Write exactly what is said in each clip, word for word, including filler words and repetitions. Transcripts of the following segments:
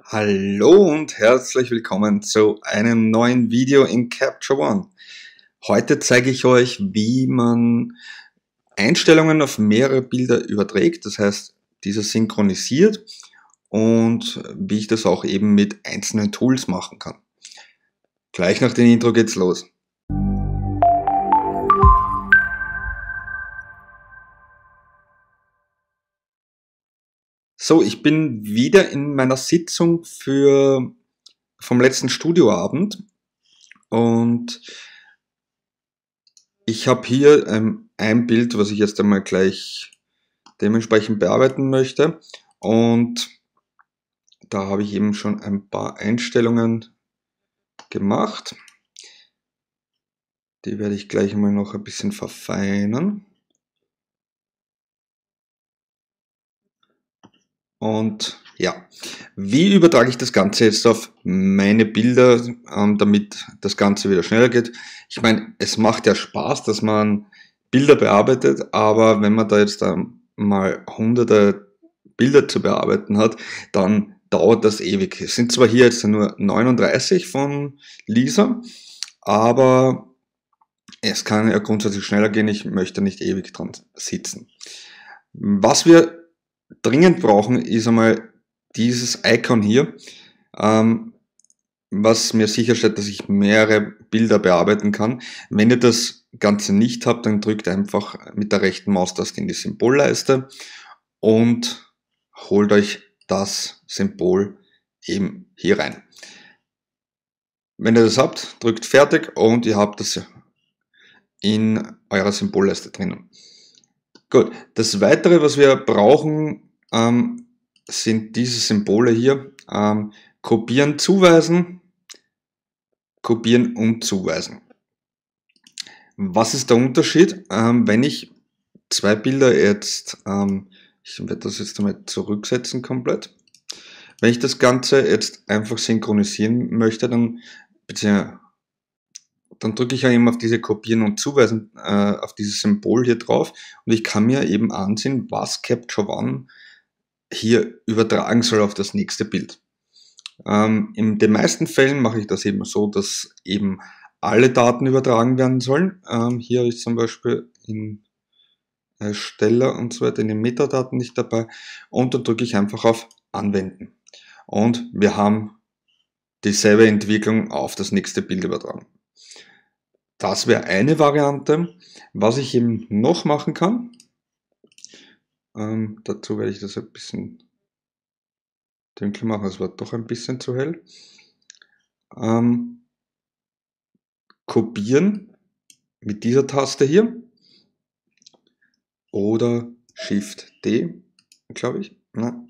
Hallo und herzlich willkommen zu einem neuen Video in Capture One. Heute zeige ich euch, wie man Einstellungen auf mehrere Bilder überträgt, das heißt, diese synchronisiert und wie ich das auch eben mit einzelnen Tools machen kann. Gleich nach dem Intro geht's los. So, ich bin wieder in meiner Sitzung für, vom letzten Studioabend und ich habe hier ähm, ein Bild, was ich jetzt einmal gleich dementsprechend bearbeiten möchte, und da habe ich eben schon ein paar Einstellungen gemacht. Die werde ich gleich mal noch ein bisschen verfeinern. Und ja, wie übertrage ich das Ganze jetzt auf meine Bilder, ähm, damit das Ganze wieder schneller geht? Ich meine, es macht ja Spaß, dass man Bilder bearbeitet, aber wenn man da jetzt mal hunderte Bilder zu bearbeiten hat, dann dauert das ewig. Es sind zwar hier jetzt nur neununddreißig von Lisa, aber es kann ja grundsätzlich schneller gehen. Ich möchte nicht ewig dran sitzen. Was wir dringend brauchen, ist einmal dieses Icon hier, ähm, was mir sicherstellt, dass ich mehrere Bilder bearbeiten kann. Wenn ihr das Ganze nicht habt, dann drückt einfach mit der rechten Maustaste in die Symbolleiste und holt euch das Symbol eben hier rein. Wenn ihr das habt, drückt fertig und ihr habt das in eurer Symbolleiste drinnen. Gut, das weitere, was wir brauchen, ähm, sind diese Symbole hier. Ähm, kopieren, zuweisen, kopieren und zuweisen. Was ist der Unterschied? Ähm, wenn ich zwei Bilder jetzt, ähm, ich werde das jetzt einmal zurücksetzen komplett. Wenn ich das Ganze jetzt einfach synchronisieren möchte, dann, beziehungsweise, dann drücke ich ja eben auf diese Kopieren und Zuweisen, äh, auf dieses Symbol hier drauf, und ich kann mir eben ansehen, was Capture One hier übertragen soll auf das nächste Bild. Ähm, in den meisten Fällen mache ich das eben so, dass eben alle Daten übertragen werden sollen. Ähm, hier ist zum Beispiel in Ersteller und so weiter in den Metadaten nicht dabei, und dann drücke ich einfach auf Anwenden. Und wir haben dieselbe Entwicklung auf das nächste Bild übertragen. Das wäre eine Variante. Was ich eben noch machen kann, ähm, dazu werde ich das ein bisschen dunkel machen, es war doch ein bisschen zu hell. Ähm, kopieren mit dieser Taste hier oder Shift D, glaube ich. Na.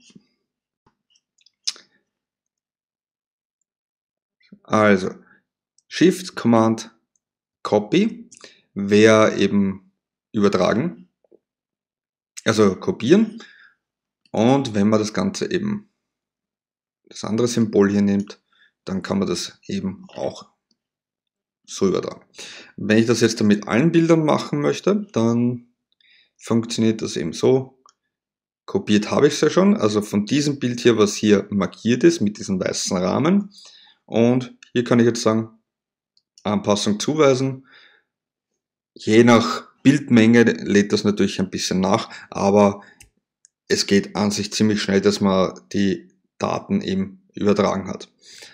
Also Shift Command Copy wäre eben übertragen, also kopieren, und wenn man das Ganze eben das andere Symbol hier nimmt, dann kann man das eben auch so übertragen. Wenn ich das jetzt mit allen Bildern machen möchte, dann funktioniert das eben so. Kopiert habe ich es ja schon, also von diesem Bild hier, was hier markiert ist mit diesem weißen Rahmen, und hier kann ich jetzt sagen, Anpassung zuweisen. Je nach Bildmenge lädt das natürlich ein bisschen nach, aber es geht an sich ziemlich schnell, dass man die Daten eben übertragen hat.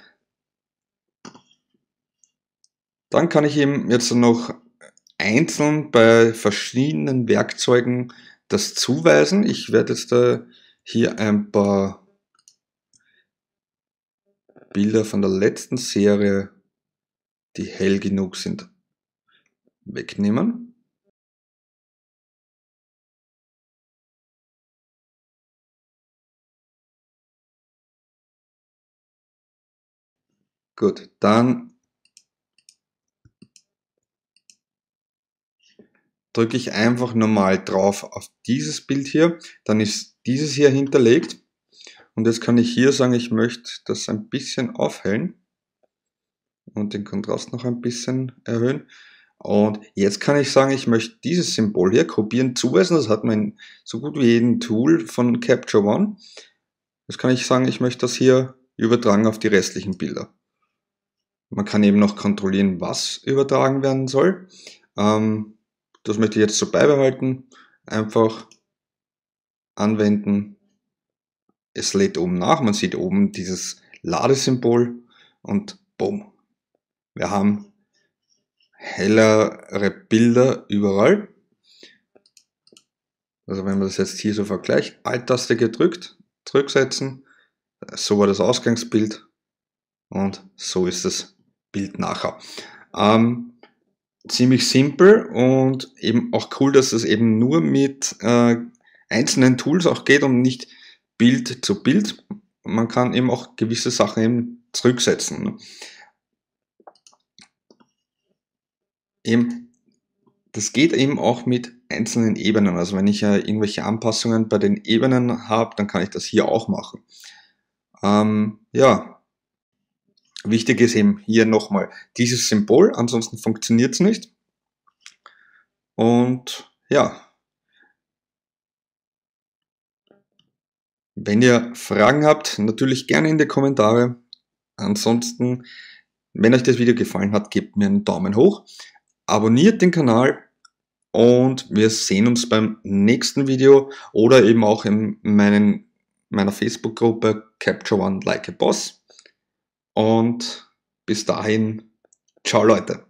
Dann kann ich eben jetzt noch einzeln bei verschiedenen Werkzeugen das zuweisen. Ich werde jetzt da hier ein paar Bilder von der letzten Serie, die hell genug sind, wegnehmen. Gut, dann drücke ich einfach normal drauf auf dieses Bild hier, dann ist dieses hier hinterlegt, und jetzt kann ich hier sagen, ich möchte das ein bisschen aufhellen und den Kontrast noch ein bisschen erhöhen. Und jetzt kann ich sagen, ich möchte dieses Symbol hier kopieren, zuweisen. Das hat man in so gut wie jedem Tool von Capture One. Jetzt kann ich sagen, ich möchte das hier übertragen auf die restlichen Bilder. Man kann eben noch kontrollieren, was übertragen werden soll. Ähm, das möchte ich jetzt so beibehalten. Einfach anwenden. Es lädt oben nach. Man sieht oben dieses Ladesymbol und bumm. Wir haben hellere Bilder überall. Also wenn man das jetzt hier so vergleicht, Alt-Taste gedrückt, zurücksetzen, so war das Ausgangsbild und so ist das Bild nachher. Ähm, ziemlich simpel und eben auch cool, dass es eben nur mit äh, einzelnen Tools auch geht und nicht Bild zu Bild. Man kann eben auch gewisse Sachen eben zurücksetzen. Ne? Eben Das geht eben auch mit einzelnen Ebenen. Also wenn ich ja irgendwelche Anpassungen bei den Ebenen habe, dann kann ich das hier auch machen. Ähm, ja, wichtig ist eben hier nochmal dieses Symbol, ansonsten funktioniert es nicht. Und ja, wenn ihr Fragen habt, natürlich gerne in die Kommentare. Ansonsten, wenn euch das Video gefallen hat, gebt mir einen Daumen hoch, abonniert den Kanal. Und wir sehen uns beim nächsten Video oder eben auch in meinen, meiner Facebook-Gruppe Capture One Like a Boss. Und bis dahin, ciao Leute.